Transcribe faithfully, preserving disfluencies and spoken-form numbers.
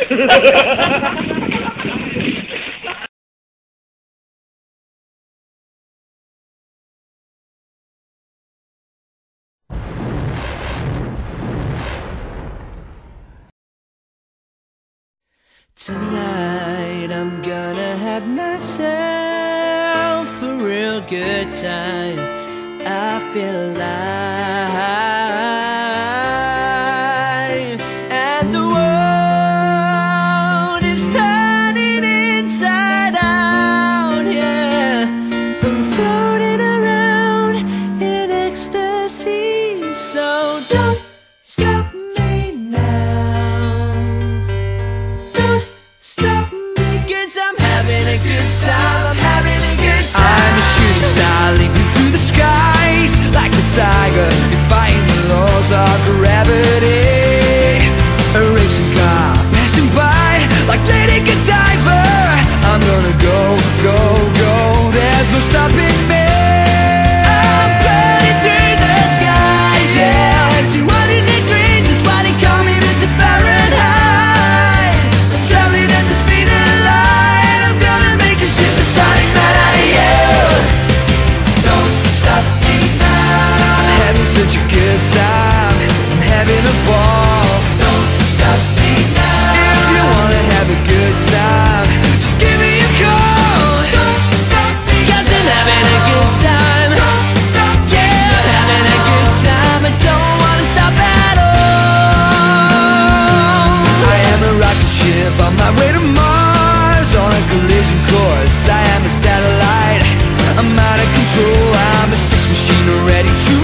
Tonight I'm gonna have myself a real good time. I feel alive, and the world is turning inside out, yeah. I'm floating around in ecstasy, so don't stop me now. I'm having a good time, I'm having a good time. I'm a shooting star leaping through the skies, like a tiger, defying the laws of gravity. A racing car passing by, like Lady Godiva. I'm gonna go, go, go, there's no stopping me. I'm burning through the skies, yeah. two hundred degrees, that's why they call me Mister Fahrenheit. I'm traveling at the speed of light, I'm gonna make a supersonic man out of you. Don't stop me now. I'm having such a good time, I'm having a ball. Don't stop me now. If you wanna have a good time, just give me a call. Don't stop me, 'cause I'm having a good time. Don't stop me, yeah, I'm having a good time. I don't wanna stop at all. I am a rocket ship on my way to Mars, on a collision course. I am a satellite, I'm out of control. I'm a sex machine ready to